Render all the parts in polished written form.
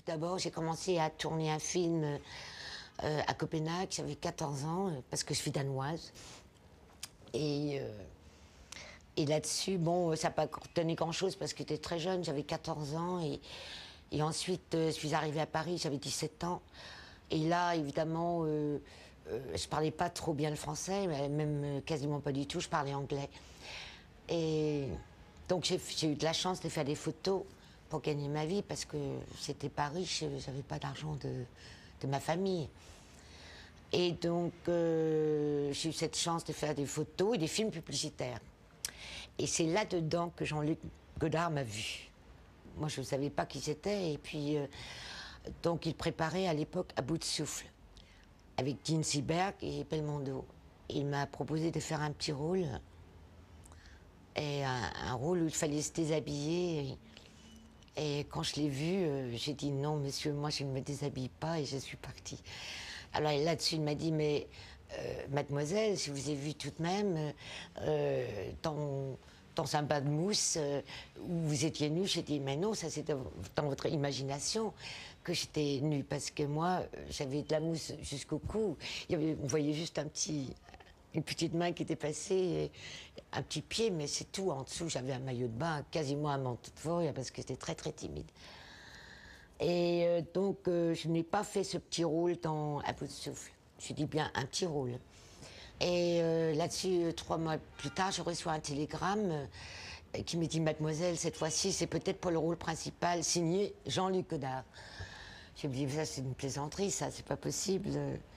d'abord, j'ai commencé à tourner un film à Copenhague, j'avais 14 ans, parce que je suis danoise. Et, euh, et là-dessus, bon, ça n'a pas donné grand-chose parce que j'étais très jeune, j'avais 14 ans. Et ensuite, je suis arrivée à Paris, j'avais 17 ans. Et là, évidemment, je parlais pas trop bien le français, même quasiment pas du tout, je parlais anglais. Et donc j'ai eu de la chance de faire des photos pour gagner ma vie parce que j'étais pas riche, j'avais pas d'argent de ma famille. Et donc j'ai eu cette chance de faire des photos et des films publicitaires. Et c'est là-dedans que Jean-Luc Godard m'a vue. Moi je ne savais pas qui c'était et puis donc il préparait à l'époque À bout de souffle avec Dean Seberg et Belmondo. Il m'a proposé de faire un petit rôle. Et un rôle où il fallait se déshabiller. Et quand je l'ai vu, j'ai dit non, monsieur, moi je ne me déshabille pas et je suis partie. Alors là-dessus, il m'a dit, mais mademoiselle, je vous ai vu tout de même dans un bain de mousse où vous étiez nue. J'ai dit, mais non, ça c'est dans votre imagination que j'étais nue parce que moi, j'avais de la mousse jusqu'au cou. On voyait juste une petite main qui était passée, un petit pied, mais c'est tout. En dessous, j'avais un maillot de bain, quasiment un manteau de fourrure, parce que j'étais très, très timide. Et donc, je n'ai pas fait ce petit rôle dans À bout de souffle. Je dis bien un petit rôle. Et là-dessus, 3 mois plus tard, je reçois un télégramme qui me dit, mademoiselle, cette fois-ci, c'est peut-être pour le rôle principal, signé Jean-Luc Godard. Je me dis, ça, c'est une plaisanterie, ça, c'est pas possible.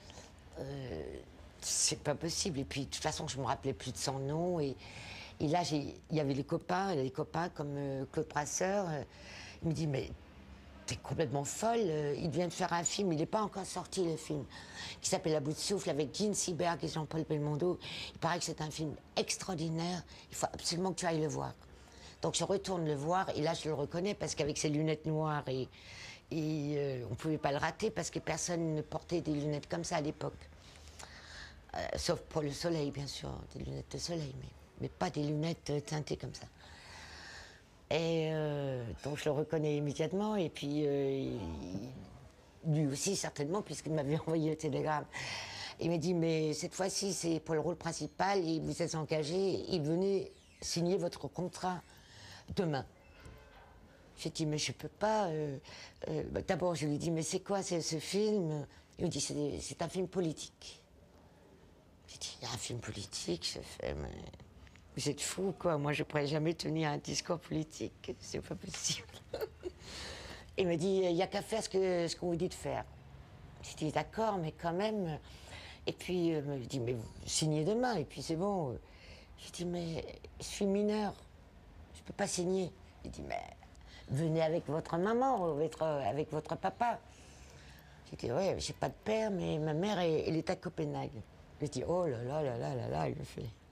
C'est pas possible. Et puis, de toute façon, je me rappelais plus de son nom. Et là, il y avait les copains comme Claude Brasseur. Il me dit, mais t'es complètement folle. Il vient de faire un film, il n'est pas encore sorti, le film, qui s'appelle À bout de souffle, avec Dean Seberg et Jean-Paul Belmondo. Il paraît que c'est un film extraordinaire. Il faut absolument que tu ailles le voir. Donc, je retourne le voir. Et là, je le reconnais parce qu'avec ses lunettes noires on ne pouvait pas le rater parce que personne ne portait des lunettes comme ça à l'époque. Sauf pour le soleil, bien sûr, des lunettes de soleil, mais pas des lunettes teintées comme ça. Et donc je le reconnais immédiatement, et puis lui aussi certainement, puisqu'il m'avait envoyé le télégramme. Il m'a dit, mais cette fois-ci c'est pour le rôle principal, et vous êtes engagé, il venait signer votre contrat demain. J'ai dit, mais je peux pas. D'abord je lui ai dit, mais c'est quoi ce film? Il me dit, c'est un film politique. J'ai dit, il y a un film politique, je fais, mais vous êtes fous, quoi. Moi, je ne pourrais jamais tenir un discours politique, c'est pas possible. Il me dit, il n'y a qu'à faire ce qu'on vous dit de faire. J'ai dit, d'accord, mais quand même. Et puis, il me dit, mais vous signez demain, et puis c'est bon. J'ai dit, mais je suis mineure, je ne peux pas signer. Il dit, mais venez avec votre maman, avec votre papa. J'ai dit, ouais, j'ai pas de père, mais ma mère, elle est à Copenhague. J'ai dit, oh là là là là là là, il me fait.